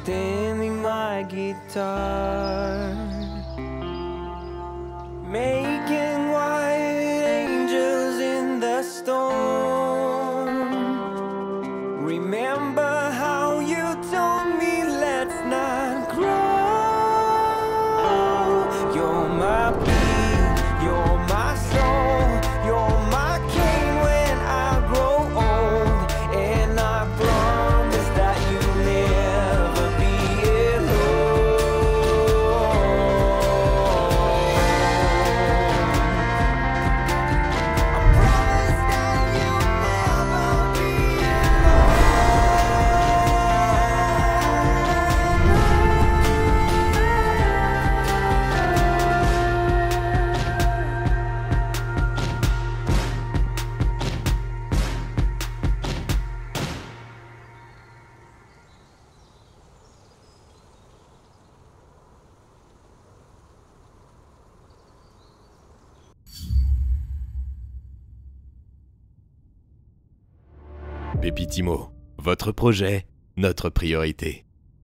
stemming my guitar, making white angels in the storm. Remember how you told me let's not grow. You're my beat, you're my soul, you're my king when I grow old. And I promise that you'll never be Pépitimo, votre projet, notre priorité.